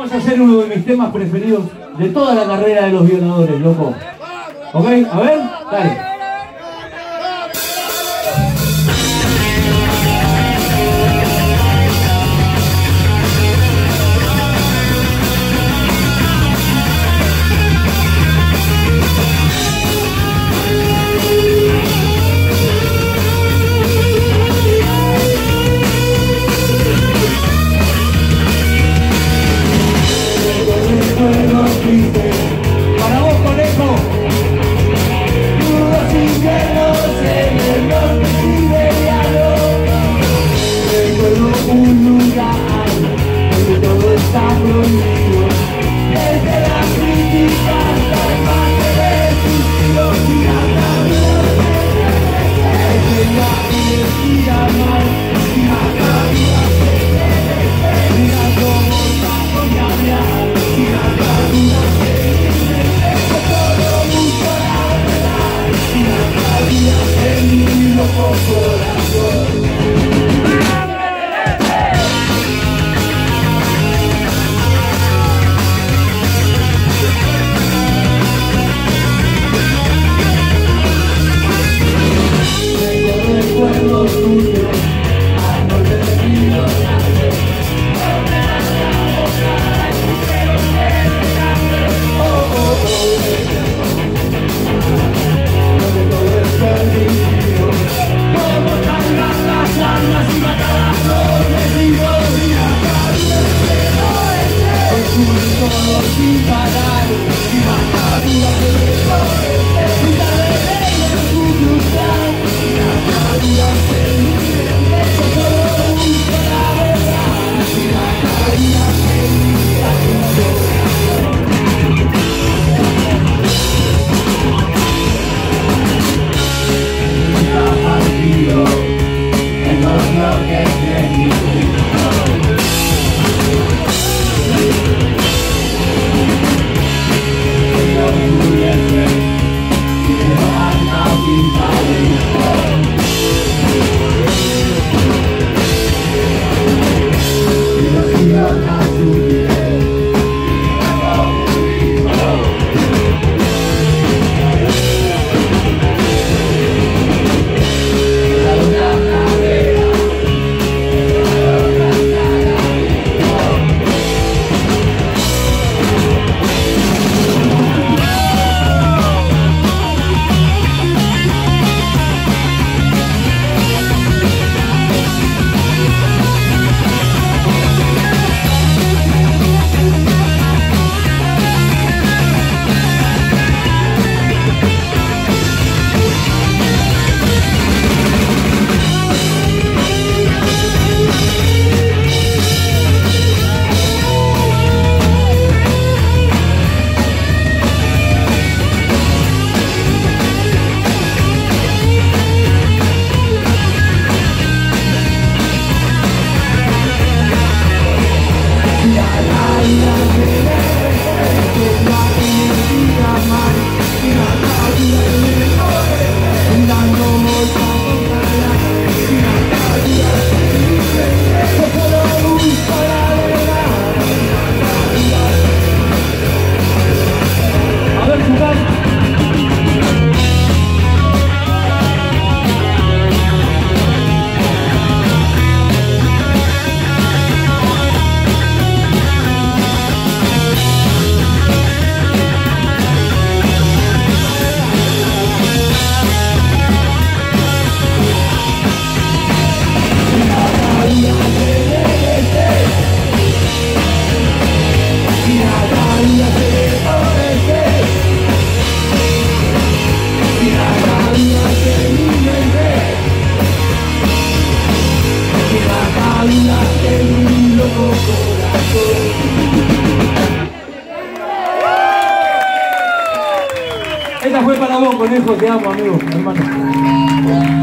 vamos a hacer uno de mis temas preferidos de toda la carrera de los violadores, loco. ¿Ok? A ver, dale. Para vos, conejo. Nudos inviernos en el norte siberiano. Recuerdo un lugar donde todo está prohibido. Desde las críticas hasta el mate de suicidio. Desde la universidad mal. Mira cómo está con hablar. Esta fue para vos, conejo, te amo, amigo, hermano.